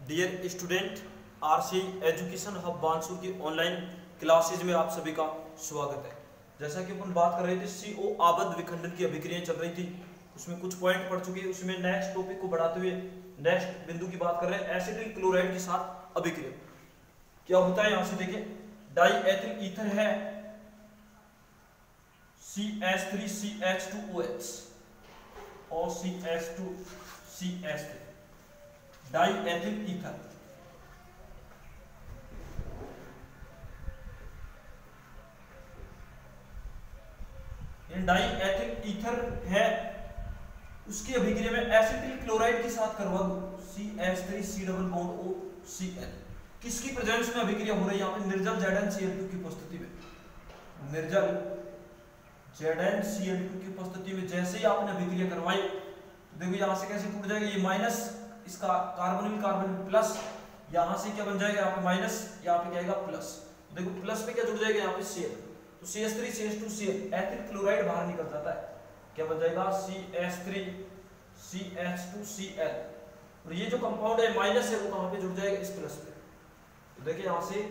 Dear student, RC education hub Bansur की online classes में आप सभी का स्वागत है। जैसा कि अपन बात कर रहे थे CO आबद्ध विखंडन की अभिक्रियाएं चल रही थी, उसमें कुछ पॉइंट पढ़ चुके हैं। उसमें नेक्स्ट टॉपिक को बढ़ाते हुए नेक्स्ट बिंदु की बात कर रहे हैं एसिटिल क्लोराइड के साथ अभिक्रिया। क्या होता है यहां से देखिए, डाई एथिल ईथर है CH3CH2OH और CH2CH3 di ethyl ether. Di ethyl ether है, उसकी अभिक्रिया में एसिटिल क्लोराइड के साथ करवा दो CH3C डबल बॉन्ड OCl। किसकी प्रेजेंस में अभिक्रिया हो रही है यहाँ पे? निर्जल ZnCl2 की उपस्थिति में। निर्जल ZnCl2 की उपस्थिति में जैसे ही आपने अभिक्रिया करवाई तो देखो यहां से कैसे टूट जाएगा, ये माइनस, इसका कार्बोनिल कार्बन प्लस, यहां से क्या बन जाएगा यहाँ पे माइनस, यहाँ पे क्या आएगा प्लस। देखो प्लस पे क्या जुड़ जाएगा यहाँ पे Cl, तो CH3CH2Cl एथिल क्लोराइड बाहर निकल जाता है, क्या बन जाएगा CH3CH2Cl। और ये जो कंपाउंड है माइनस है वो कहां पे जुड़ जाएगा? इस प्लस पे। तो देखिए यहां से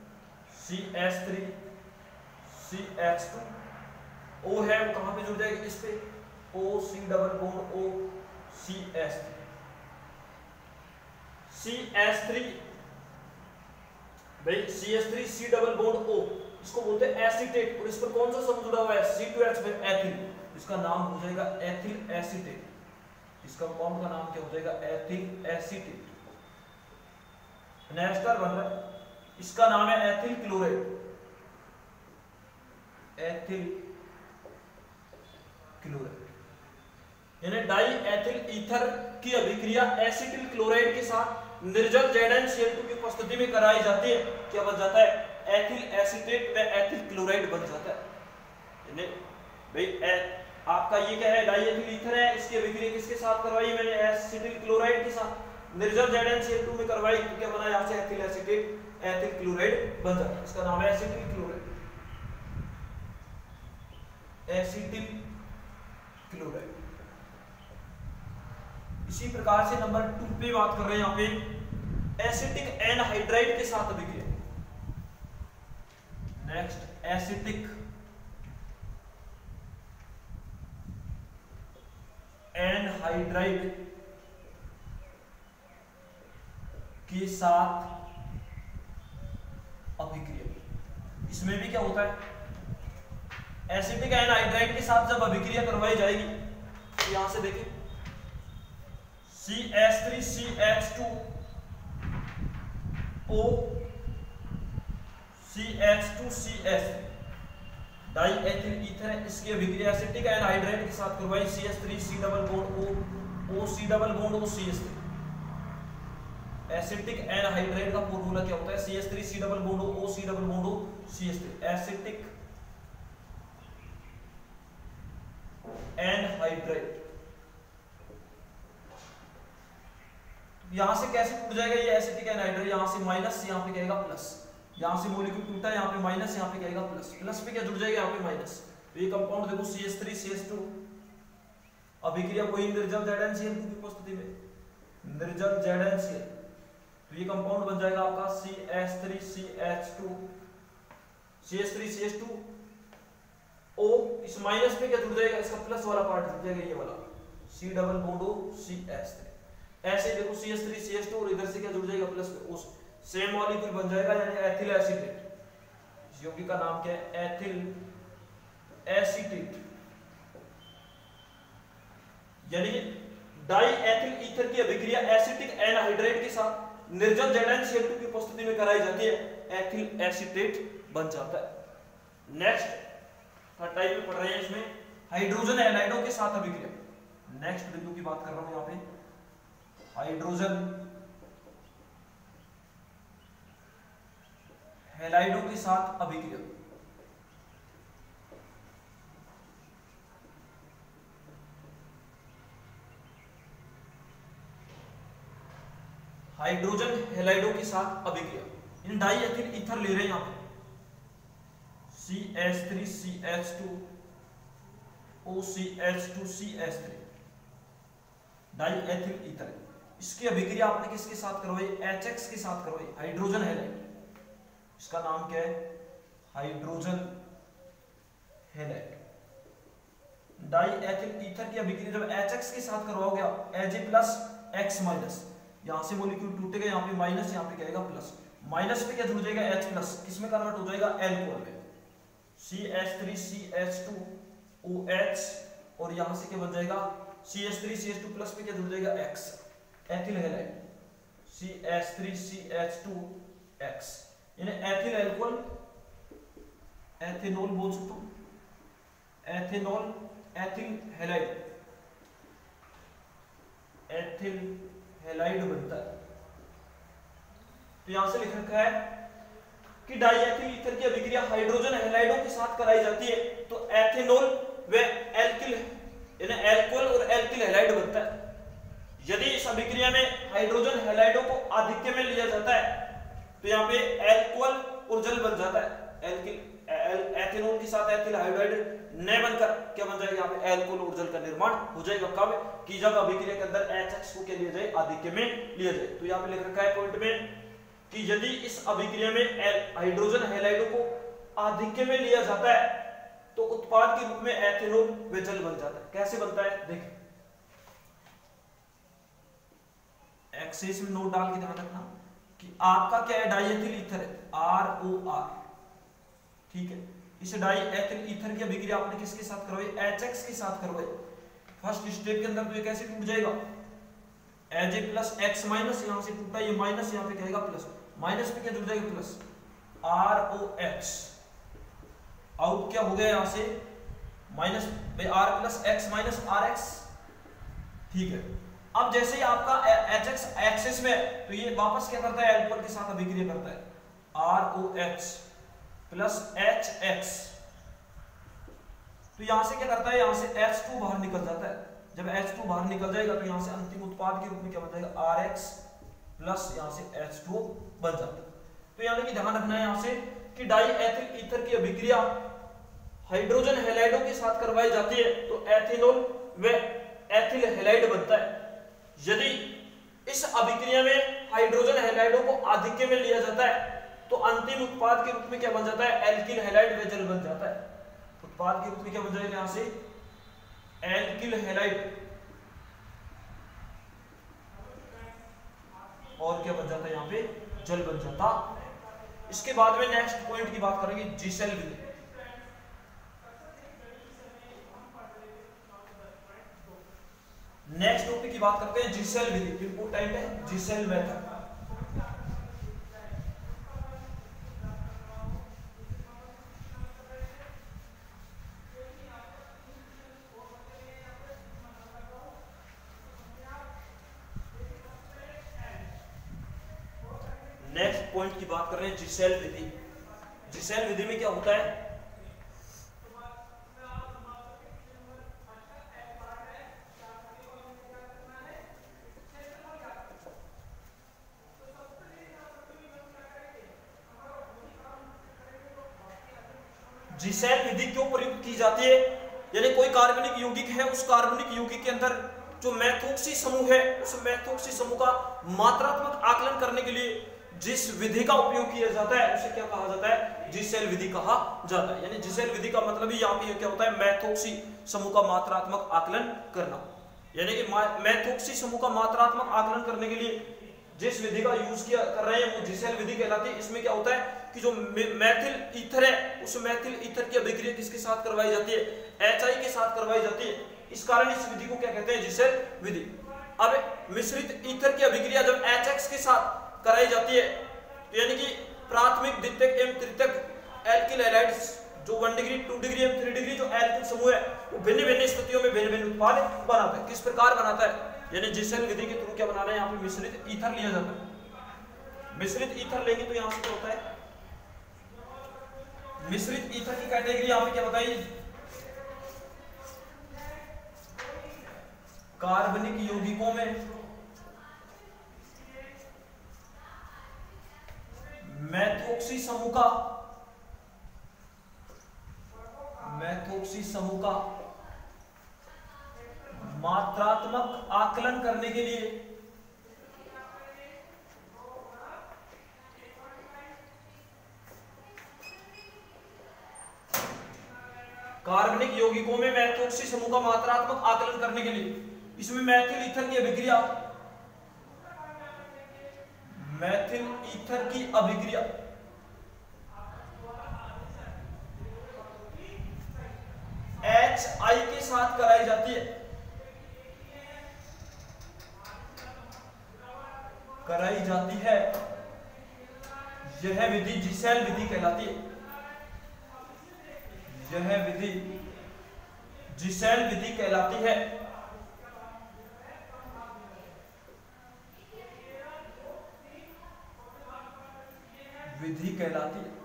CH3CH2O है वो कहां पे जुड़ जाएगा? इस पे OC double bond OCH3 CH3 भाई CH3C डबल बॉन्ड O, इसको बोलते हैं एसीटेट। और इस पर कौन सा समूह जुड़ा हुआ है? C2H में एथिल, इसका नाम हो जाएगा एथिल एसीटेट। इस कंपाउंड का नाम क्या हो जाएगा? Ethyl acetate. नेक्स्ट बन रहा है, इसका नाम है एथिल क्लोराइड, एथिल क्लोराइड। यानी डाई एथिल ईथर की अभिक्रिया एसिटिल क्लोराइड के साथ निर्जल ZnCl2 की उपस्थिति में कराई जाती है, क्या बन जाता है? एथिल एसीटेट में एथिल क्लोराइड बन जाता है। यानी भाई आपका ये क्या है? डाई एथिल ईथर है, इसकी अभिक्रिया किसके साथ करवाई मैंने? एसिटिल क्लोराइड के साथ। निर्जल ZnCl2 में करवाई तो क्या बना? यहां से एथिल एसीटेट, एथिल क्लोराइड बन जाता है। इसका नाम है एसिटिल क्लोराइड, एसिटिल क्लोराइड। इसी प्रकार से नंबर 2 पे बात कर रहे हैं यहाँ पे एसिटिक एनहाइड्राइड के साथ अभिक्रिया। नेक्स्ट एसिटिक एनहाइड्राइड के साथ अभिक्रिया। इसमें भी क्या होता है? एसिटिक एनहाइड्राइड के साथ जब अभिक्रिया करवाई जाएगी तो यहां से देखिए CH3CH2O CH2CH3 di ethyl ether है, इसकी अभिक्रिया एसिटिक एनहाइड्राइड के साथ करवाई CH3C double bond OC double bond OCH3। Acetic anhydride का फॉर्मूला क्या होता है? CH3C double bond OC double bond OCH3। Acetic anhydride यहां से कैसे टूट जाएगा ये एसिटिक एनहाइड्राइड? यहां से माइनस, यहां पे क्या आएगा प्लस। यहां से मॉलिक्यूल टूटा, यहां पे माइनस, यहां पे क्या आएगा प्लस। प्लस पे क्या जुड़ जाएगा? यहां पे माइनस। तो ये कंपाउंड देखो CH3CH2 अभिक्रिया कोई निर्जल ZnCl2 की उपस्थिति में, निर्जल ZnCl, तो ये कंपाउंड बन जाएगा आपका CH3CH2O। इस माइनस पे क्या जुड़ जाएगा? इसका प्लस वाला पार्ट जुड़ जाएगा, ये वाला C डबल बॉन्ड OCH3। ऐसे देखो CH3CH2 और इधर से क्या जुड़ जाएगा? प्लस पे उस सेम मॉलिक्यूल बन जाएगा, यानी एथिल एसीटेट। इस यौगिक का नाम क्या है? Ethyl acetate. यानी डाई एथिल ईथर की अभिक्रिया एसिटिक एनहाइड्राइड के साथ निर्जल ZnCl2 की उपस्थिति में कराई जाती है, एथिल एसीटेट बन जाता है। नेक्स्ट थर्ड टाइप में पढ़ रहे हैं, इसमें हाइड्रोजन हैलाइडों के साथ अभिक्रिया। नेक्स्ट बिंदु की बात कर रहा हूं यहां पे हाइड्रोजन हैलाइडों के साथ अभिक्रिया। हाइड्रोजन हैलाइडों के साथ अभिक्रिया, इन डाई एथिल ईथर ले रहे हैं यहां पे CH3CH2 OCH2CH3 die ethyl ether. इसकी अभिक्रिया आपने किसके साथ करवाई, HX के साथ करवाई, हाइड्रोजन हैलाइड। इसका नाम क्या है, hydrogen halide. Di ethyl ether की अभिक्रिया जब HX के साथ करवाओगे आप, Ag+X-, यहां से मॉलिक्यूल टूटेगा, यहाँ पे माइनस, यहाँ पे क्या आएगा प्लस, माइनस पे क्या जुड़ जाएगा H+, किसमें कन्वर्ट हो जाएगा, एल्कोहल में, CH3CH2OH, और यहां से क्या बन जाएगा CH3CH2 प्लस पे क्या जुड़ जाएगा X, एथिल हैलाइड, CH3CH2X, यानी एथिल एल्कोहल, एथेनॉल बोल सकते हो, ethanol, ethyl halide, ethyl halide बनता है। तो यहां से लिख रखा है कि डाई एथिल ईथर की अभिक्रिया हाइड्रोजन हैलाइडों के साथ कराई जाती है तो एथेनॉल व एल्किल यानी एल्कोहल और एल्किल हैलाइड बनता है। यदि इस अभिक्रिया में हाइड्रोजन हैलाइडों को आधिक्य में लिया जाता है तो यहाँ पे एल्कोहल और जल बन जाता है, एल्किल एथेनॉल के साथ एथिल हाइड्राइड न बनकर क्या बन जाएगा, यहाँ पे एल्कोहल और जल का निर्माण हो जाएगा। कब कि जब अभिक्रिया के अंदर HX को क्या लिया जाए, आधिक्य में लिया जाए। तो यहाँ पे लिख रखा है पॉइंट में कि यदि इस अभिक्रिया में हाइड्रोजन हैलाइडों को आधिक्य में लिया जाता है तो उत्पाद के रूप में एथेनॉल व जल बन जाता है। कैसे बनता है देखिए, एक्सेस में नोट डाल के ध्यान रखना कि आपका क्या है, डाई एथिल ईथर है, ROR, ठीक है। इस डाई एथिल ईथर की अभिक्रिया आपने किसके साथ करवाई, HX के साथ करवाई। फर्स्ट स्टेप के अंदर तो ये कैसे टूट जाएगा, Ag+X-, यहां से टूटा, ये माइनस, यहां पे क्या आएगा प्लस, माइनस पे क्या जुड़ जाएगा प्लस, ROX, आउट क्या हो गया यहां से माइनस R+X- RX, ठीक है। अब जैसे ही आपका HX एक्सिस में तो ये वापस क्या करता है, एल्कोहल के साथ अभिक्रिया करता है, ROH+HX, तो यहां से क्या करता है, यहां से H2 बाहर निकल जाता है। जब H2 बाहर निकल जाएगा तो यहां से अंतिम उत्पाद के रूप में क्या बन जाएगा, RX प्लस यहां से H2 बन जाता है। तो यानी कि ध्यान रखना है यहां से कि डाई एथिल ईथर की अभिक्रिया हाइड्रोजन हैलाइडों के साथ करवाई जाती है तो एथेनॉल व एथिल हैलाइड बनता है। यदि इस अभिक्रिया में हाइड्रोजन हैलाइडों को आधिक्य में लिया जाता है तो अंतिम उत्पाद के रूप में क्या बन जाता है, एल्किल हैलाइड व जल बन जाता है। उत्पाद के रूप में क्या बन जाएगा, यहां से एल्किल हैलाइड और क्या बन जाता है, यहां पे जल बन जाता। इसके बाद में नेक्स्ट पॉइंट की बात करेंगे, जीसेल विधि। नेक्स्ट टॉपिक की बात करते हैं जीसेल विधि, इंपोर्टेंट है जीसेल मेथड। नेक्स्ट पॉइंट की बात कर रहे हैं जीसेल विधि। जीसेल विधि में क्या होता है, जीसेल विधि क्यों प्रयुक्त की जाती है, यानी कोई कार्बनिक यौगिक है, उस कार्बनिक यौगिक के अंदर जो मैथोक्सी समूह है, उस मैथोक्सी समूह का मात्रात्मक आकलन करने के लिए जिस विधि का उपयोग किया जाता है उसे क्या कहा जाता है, जीसेल विधि कहा जाता है। यानी जीसेल विधि का मतलब ही यहाँ पे क्या होता है, मैथोक्सी समूह का मात्रात्मक आकलन करना। यानी कि मैथोक्सी समूह का मात्रात्मक आकलन करने के लिए जिस विधि का यूज किया कर रहे हैं वो जीसेल विधि कहलाती है। इसमें क्या होता है कि जो मैथिल ईथर है उस मैथिल ईथर की अभिक्रिया किसके साथ करवाई जाती है, HI के साथ करवाई जाती है। इस कारण इस विधि को क्या कहते हैं, जीसेल विधि। अब मिश्रित ईथर की अभिक्रिया जब HX के साथ कराई जाती है तो यानी कि प्राथमिक, द्वितीयक एवं तृतीयक एल्किल हैलाइड्स जो 1 डिग्री, 2 डिग्री एवं 3 डिग्री जो एल्किल समूह है वो भिन्न भिन्न स्थितियों में भिन्न भिन्न उत्पाद बनाता है। किस प्रकार बनाता है, यानी जीसेल विधि के थ्रू क्या बनाना है, यहाँ पे मिश्रित ईथर लिया जाता है। मिश्रित ईथर लेंगे तो यहाँ से क्या होता है, मिश्रित ईथर की कैटेगरी यहाँ पे क्या बताइए, कार्बनिक यौगिकों में मैथोक्सी समूह का मात्रात्मक आकलन करने के लिए कार्बनिक यौगिकों में मैथोक्सी समूह का मात्रात्मक आकलन करने के लिए इसमें मैथिल ईथर की अभिक्रिया, मैथिल ईथर की अभिक्रिया HI के साथ कराई जाती है, कराई जाती है। यह विधि जिसेल विधि कहलाती है। यह विधि जिसेल विधि कहलाती है। विधि कहलाती है।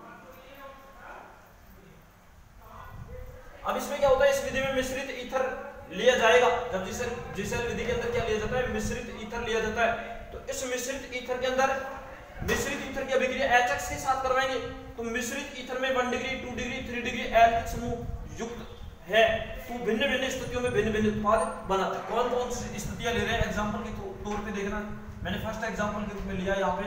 अब इसमें क्या होता है, इस विधि में मिश्रित ईथर लिया जाएगा। जब जिसेल विधि के अंदर क्या लिया जाता है, मिश्रित ईथर लिया जाता है। तो इस मिश्रित ईथर के अंदर मिश्रित ईथर की अभिक्रिया HX के साथ करवाएंगे। तो मिश्रित ईथर में 1 डिग्री 2 डिग्री 3 डिग्री एल्किल समूह युक्त है। तो भिन्न भिन्न स्थितियों में भिन्न भिन्न उत्पाद बनाता है। कौन कौन सी स्थितियां ले रहे हैं एग्जांपल के तौर पे देखना। मैंने फर्स्ट एग्जांपल के रूप में लिया यहाँ पे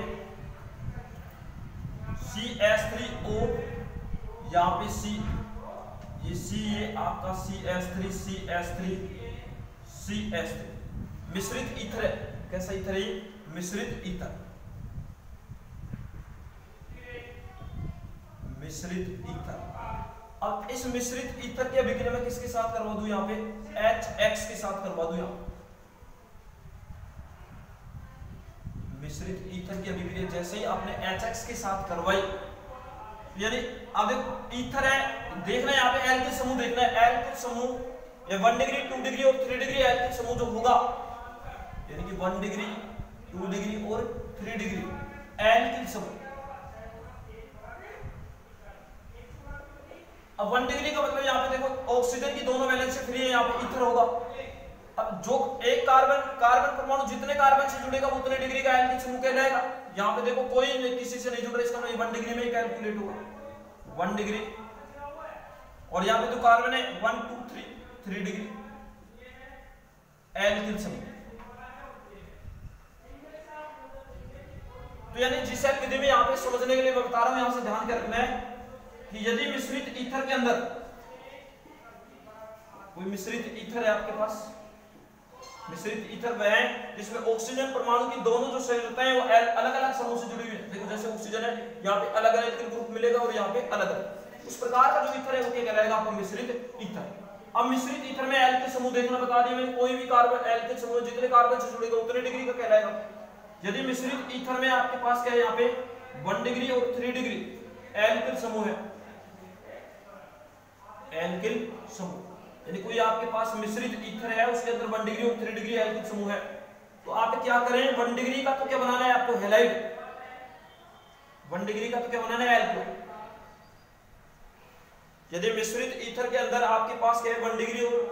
CH3O, यहाँ पे C, ये C, ये आपका CH3 मिश्रित ईथर है। कैसा ईथर है? मिश्रित ईथर, मिश्रित ईथर। अब इस मिश्रित ईथर की अभिक्रिया में किसके साथ करवा दूं, यहाँ पे HX के साथ करवा दूं। यहाँ मिश्रित ईथर की अभिक्रिया जैसे ही आपने HX के साथ करवाई, यानी अब देखो ईथर है, देखना है यहाँ पे एल्किल समूह देखना है। एल्किल समूह ये 1 डिग्री 2 डिग्री और 3 डिग्री एल्किल समूह जो होगा, यानी कि 1 डिग्री 2 डिग्री और 3 डिग्री एल्किल समूह। अब 1 डिग्री का मतलब यहाँ पे देखो ऑक्सीजन की दोनों वैलेंस से फ्री है, यहाँ पे ईथर होगा। अब जो एक कार्बन परमाणु जितने कार्बन से जुड़ेगा वो उतने डिग्री का एल्किल समूह कहलाएगा। यहाँ पे देखो कोई किसी से नहीं जुड़ रहा, इसका मतलब 1 डिग्री में ही कैलकुलेट होगा 1 डिग्री। और यहाँ पे जो कार्बन है 1 2 3 डिग्री एल्किल समूह। तो यानी जिसेल विधि में यहाँ पे समझने के लिए मैं बता रहा हूं, यहां से ध्यान कर रखना है कि यदि मिश्रित ईथर के अंदर कोई मिश्रित ईथर है आपके पास, मिश्रित ईथर वह है जिसमें ऑक्सीजन परमाणु की दोनों जो संयोजकताएं हैं वो अलग अलग समूह से जुड़ी हुई है। देखो जैसे ऑक्सीजन है, यहाँ पे अलग अलग ग्रुप मिलेगा और यहाँ पे अलग अलग, उस प्रकार का जो ईथर है वो क्या कहलाएगा आपको, मिश्रित ईथर। अब मिश्रित ईथर में एल्किल समूह देखना बता दिया मैंने, कोई भी कार्बन एल्किल समूह जितने कार्बन से जुड़ेगा उतने डिग्री का कहलाएगा। यदि मिश्रित ईथर में आपके पास क्या है, यहाँ पे 1 डिग्री और 3 डिग्री एल्किल समूह है, एल्किल समूह, यानी कोई आपके पास मिश्रित ईथर है उसके अंदर 1 डिग्री और 3 डिग्री एल्किल समूह है, तो आप क्या करें, 1 डिग्री का तो क्या बनाना है आपको, हैलाइड। 1 डिग्री का तो क्या बनाना है, एल्कोहल। यदि मिश्रित ईथर के अंदर आपके पास क्या है, 1 डिग्री और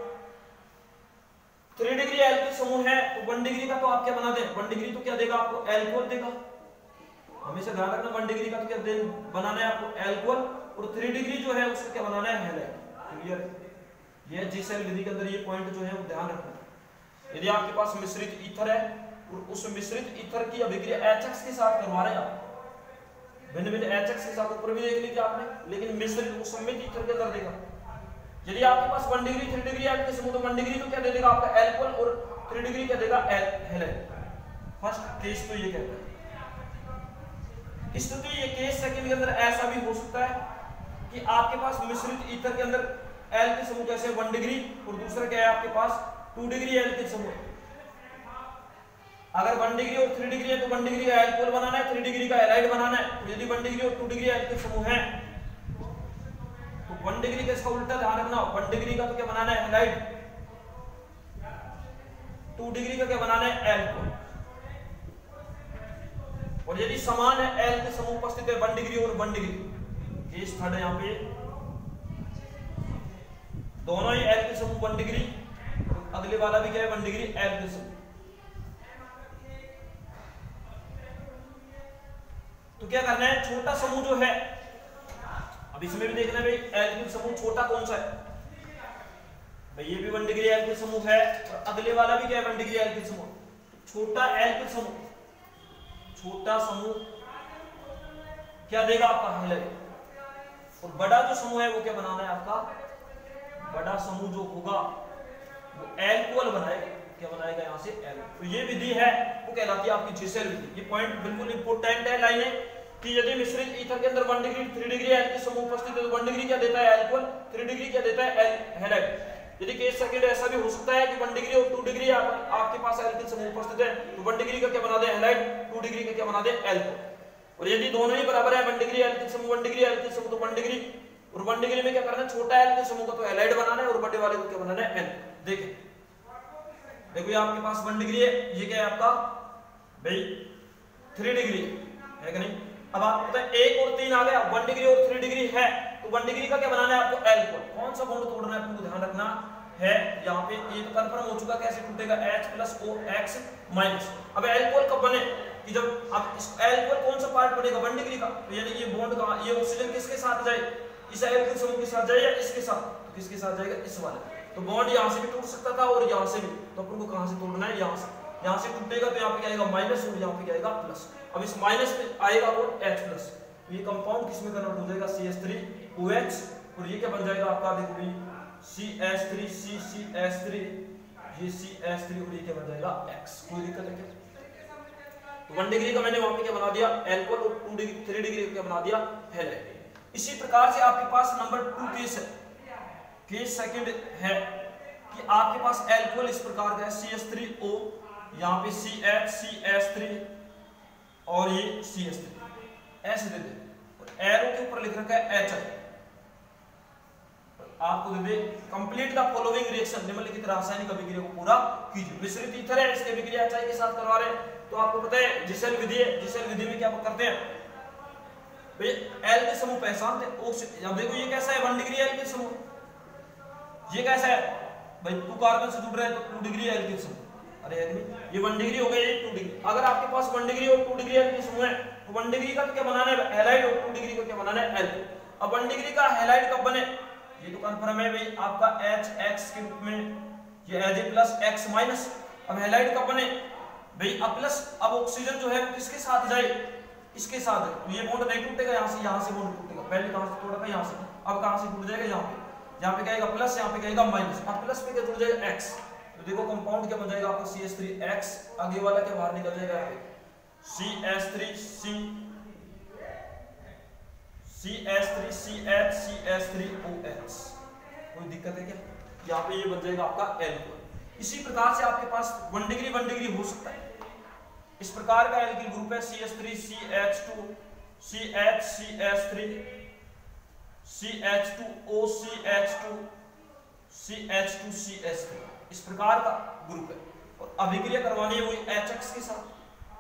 3 डिग्री एल्किल समूह है, तो 1 डिग्री का तो आप क्या बना दें, 1 डिग्री तो क्या देगा आपको, एल्कोहल देगा। हमेशा ध्यान रखना 1 डिग्री का तो क्या बनाना है आपको, एल्कोहल, और 3 डिग्री जो है उसका क्या बनाना है, हैलाइड। क्लियर है? ये जिसेल विधि के अंदर ये पॉइंट जो है वो ध्यान रखना। यदि आपके पास मिश्रित ईथर है और उस मिश्रित ईथर की अभिक्रिया HX के साथ करवा रहे हैं आप, भिन्न भिन्न HX के साथ ऊपर भी देख लीजिए आपने, लेकिन मिश्रित सम्मित ईथर के अंदर देगा। यदि आपके पास 1 डिग्री 3 डिग्री एल्किल समूह, तो 1 डिग्री तो क्या दे देगा आपका, एल्कोहल, और 3 डिग्री क्या देगा, हैलाइड। फर्स्ट केस तो ये कहता है। स्थिति ये केस सेकंड के अंदर ऐसा भी हो सकता है कि आपके पास मिश्रित ईथर के अंदर एल्किल समूह जैसे 1 डिग्री और दूसरा क्या है आपके पास 2 डिग्री एल्किल समूह। अगर 1 डिग्री और 3 डिग्री है तो 1 डिग्री का एल्कोहल बनाना है, 3 डिग्री का हैलाइड बनाना है। तो यदि 1 डिग्री और 2 डिग्री एल्किल समूह है तो 1 डिग्री का इसका उल्टा ध्यान रखना, 1 डिग्री का तो क्या बनाना है, हैलाइड, 2 डिग्री का क्या बनाना है, एल्कोहल। और यदि समान है एल्किल समूह उपस्थित है 1 डिग्री और 1 डिग्री, केस थर्ड है यहाँ पे, दोनों ही एल्किल समूह 1 डिग्री, अगले वाला भी क्या है 1 डिग्री एल्किल समूह। तो क्या करना है, छोटा समूह जो है, अब इसमें भी देखना है भाई एल्किल समूह छोटा कौन सा है, भाई ये भी 1 डिग्री एल्किल समूह है और अगले वाला भी क्या है 1 डिग्री एल्किल समूह। छोटा एल्किल समूह, छोटा समूह क्या देगा आपका, हैलाइड, और बड़ा जो समूह है वो क्या बनाना है आपका, बड़ा समूह जो होगा वो एल्कोहल बनाएगा। क्या बनाएगा यहाँ से? एल्कोहल। तो ये विधि है वो कहलाती है आपकी जिसेल विधि। ये पॉइंट बिल्कुल इंपोर्टेंट है लाइन है कि यदि मिश्रित ईथर के अंदर 1 डिग्री 3 डिग्री एल्किल समूह उपस्थित है तो 1 डिग्री क्या देता है? एल्कोहल। 3 डिग्री क्या देता है? हैलाइड। यदि केस सेकंड ऐसा भी हो सकता है कि 1 डिग्री और 2 डिग्री आपके पास एल्किल समूह उपस्थित है तो 1 डिग्री का क्या बना दे? हैलाइड। 2 डिग्री का क्या बना दे? एल्कोहल। और यदि दोनों ही बराबर है 1 डिग्री एल्किल समूह 1 डिग्री एल्किल समूह तो 1 डिग्री और 1 डिग्री में क्या करना है? छोटा एल्किल समूह का तो हैलाइड बनाना है और बड़े वाले को क्या बनाना है? एल्कोहल। देखो ये आपके पास 1 डिग्री है, ये क्या है आपका भाई 3 डिग्री है कि नहीं? अब आपको पता है 1 और 3 आ गया, 1 डिग्री और 3 डिग्री है तो 1 डिग्री का क्या बनाना है आपको? एल्कोहल। कौन सा बॉन्ड तोड़ना है आपको ध्यान रखना है। यहाँ पे ये तो कंफर्म हो चुका, कैसे टूटेगा? H+OX-। अब एल्कोहल कब बने कि जब अब इस एल्कोहल कौन सा पार्ट बनेगा? 1 डिग्री का। तो यानी ये बॉन्ड का ये ऑक्सीजन किसके साथ जाए? इस एल्किल समूह के साथ जाए या इसके साथ? तो किसके साथ जाएगा? इस वाले। तो बॉन्ड यहाँ से भी टूट सकता था और यहाँ से भी, तो अपन को कहां से तोड़ना है? यहाँ से। यहाँ से टूटेगा तो यहाँ पे क्या आएगा? माइनस और यहाँ पे क्या आएगा? प्लस। अब इस माइनस पे आएगा तो H+। तो ये कंपाउंड किस में कन्वर्ट हो जाएगा? CH3OH। और ये क्या बन जाएगा आपका? देखो भाई CH3 CH3 ये CH3 और ये क्या बन जाएगा? X। कोई दिक्कत है क्या? तो 1 डिग्री का मैंने वहां पे क्या बना दिया? एल्कोहल और 2 डिग्री 3 डिग्री का क्या बना दिया? हैलाइड। इसी प्रकार से आपके पास नंबर 2 केस है। केस सेकंड है कि आपके पास एल्कोहल इस प्रकार का है CH3O, यहाँ पे CH3 और ये CH3 ऐसे दे दे और एरो के ऊपर लिख रखा है HI। आपको दे दे कंप्लीट द फॉलोइंग रिएक्शन, निम्नलिखित रासायनिक अभिक्रिया को पूरा कीजिए। मिश्रित ईथर है, इसकी अभिक्रिया HI के साथ करवा रहे हैं तो आपको पता है जिसेल विधि है। जिसेल विधि में क्या करते हैं भाई? एल के समूह पहचानते हैं। अब देखो ये कैसा है? 1 डिग्री एल के समूह। ये कैसा है भाई? 2 कार्बन से जुड़ रहे हैं तो 2 डिग्री एल्किल समूह। अरे ये 1 डिग्री हो गया, ये 2 डिग्री। अगर आपके पास 1 डिग्री और 2 डिग्री एल्किल समूह है तो 1 डिग्री का क्या बनाना है? हैलाइड। और 2 डिग्री का क्या बनाना है? एल्किल। अब 1 डिग्री का हैलाइड कब बने? ये तो कंफर्म है भाई आपका HX के रूप में, ये H+X-। अब हैलाइड कब बने भाई? प्लस। अब ऑक्सीजन जो है वो किसके साथ जाए? इसके साथ है। तो ये बॉन्ड नहीं टूटेगा, यहाँ से बॉन्ड टूटेगा। पहले कहां से टूटा था? यहाँ से। अब कहां से टूट जाएगा? यहाँ पे। यहाँ पे क्या आएगा? प्लस, यहाँ पे क्या आएगा? माइनस। अब प्लस पे क्या जुड़ जाएगा? X। तो देखो कंपाउंड क्या बन जाएगा आपका? CH3X। आगे वाला क्या बाहर निकल जाएगा? यहाँ पे CH3CH3OH। कोई दिक्कत है क्या? यहाँ पे ये बन जाएगा आपका एल्कोहल। इसी प्रकार से आपके पास 1 डिग्री हो सकता है। इस प्रकार का एल्किल ग्रुप है CH3 CH2 CH3 CH2O CH2 CH2 CH3 इस प्रकार का ग्रुप है और अभिक्रिया करवानी है वही HX के साथ।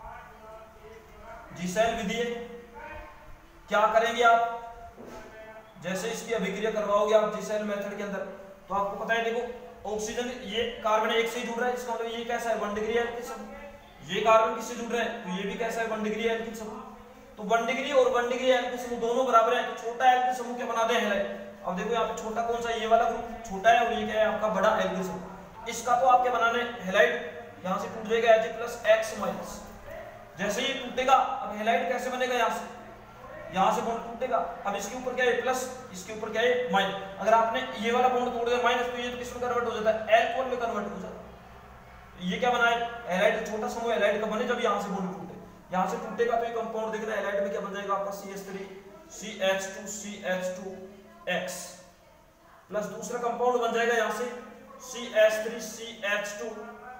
जिसेल विधि है। क्या करेंगे आप? जैसे इसकी अभिक्रिया करवाओगे आप जिसेल मेथड के अंदर तो आपको पता है देखो ऑक्सीजन ये कार्बन एक से ही जुड़ रहा है, इसका मतलब ये कैसा है? 1 डिग्री एल्किल समूह। ये कार्बन किससे जुड़ रहा है? तो ये भी कैसा है? 1 डिग्री एल्किल समूह। तो 1 डिग्री और 1 डिग्री एल्किल समूह दोनों बराबर है तो छोटा एल्किल समूह क्या बना दे? हैलाइड। अब देखो यहाँ पे छोटा कौन सा? ये वाला ग्रुप छोटा है और ये क्या है आपका? बड़ा एल्किल समूह। इसका तो आप क्या बनाना है? हैलाइड। यहाँ से टूट जाएगा H+X-। जैसे ये टूटेगा अब हैलाइड कैसे बनेगा? यहाँ से बॉन्ड टूटेगा। अब इसके ऊपर क्या है? प्लस, इसके ऊपर क्या है? माइनस। अगर आपने ये वाला बॉन्ड तोड़ दिया माइनस तो ये तो किस में कन्वर्ट हो जाता है? एल्कोहल में कन्वर्ट हो जाता है। ये क्या बना है? हैलाइड। छोटा समूह हैलाइड का बने जब यहाँ से बॉन्ड टूटे। यहाँ से टूटेगा तो ये कंपाउंड दिख रहा है हैलाइड में क्या बन जाएगा आपका? CH3 CH2 CH2X प्लस दूसरा कंपाउंड बन जाएगा यहाँ से CH3 CH2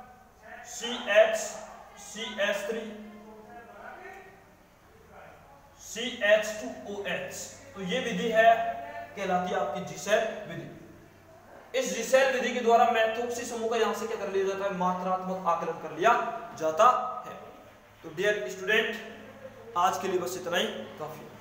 CH3 CH2OH। तो ये विधि है कहलाती है आपकी जिसेल विधि। इस जिसेल विधि के द्वारा मैथोक्सी समूह का यहां से क्या कर लिया जाता है? मात्रात्मक आकलन कर लिया जाता है। तो डियर स्टूडेंट आज के लिए बस इतना ही काफी।